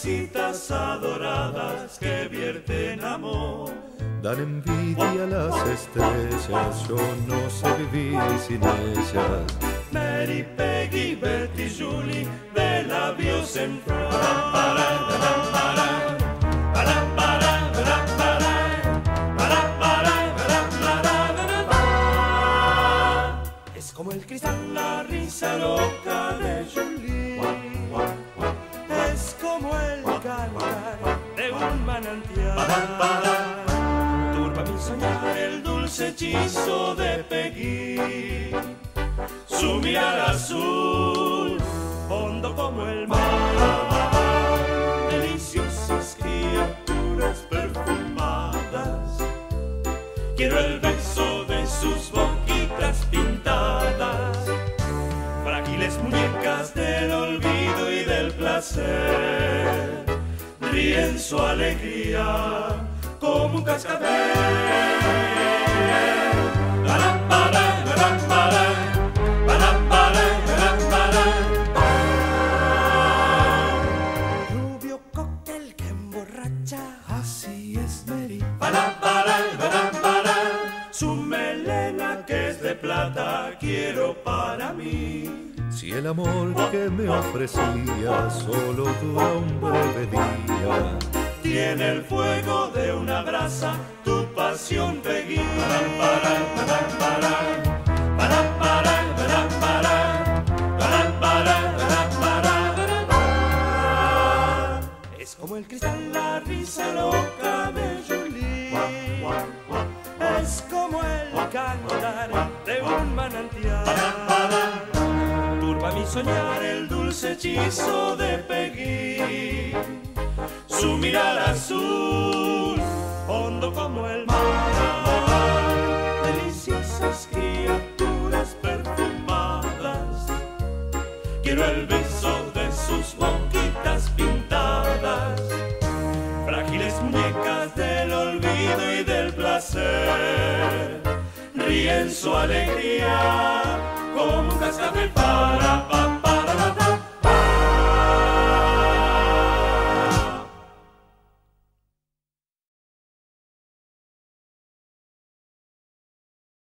cabecitas adoradas que vierten amor. Dan envidia a las estrellas, yo no sé vivir sin ellas. Mary, Peggy, Betty, Julie, de labios en flor. Es como el cristal, la risa loca de Julie. Es como el cantar de un manantial. Turba mi soñar el dulce hechizo de Peggy. Su mirar azul, hondo como el mar. Deliciosas criaturas perfumadas. Quiero el beso de sus boquitas pintadas. Frágiles muñecas del olvido y del placer. Ríen su alegría como un cascabel. Rubio cóctel que emborracha, así es Mary. Su melena que es de plata quiero para mí. Si el amor que me ofrecía solo dura un breve día, tiene el fuego de una brasa, tu pasión, Peggy. Es como el cristal, la risa loca de Julie. Es como el cantar de un manantial. Turba mi soñar el dulce hechizo de Peggy. Su mirada azul, hondo como el mar. Deliciosas criaturas perfumadas. Quiero el beso de sus boquitas pintadas. Frágiles muñecas del olvido y del placer. Ríen su alegría como un cascabel para papá.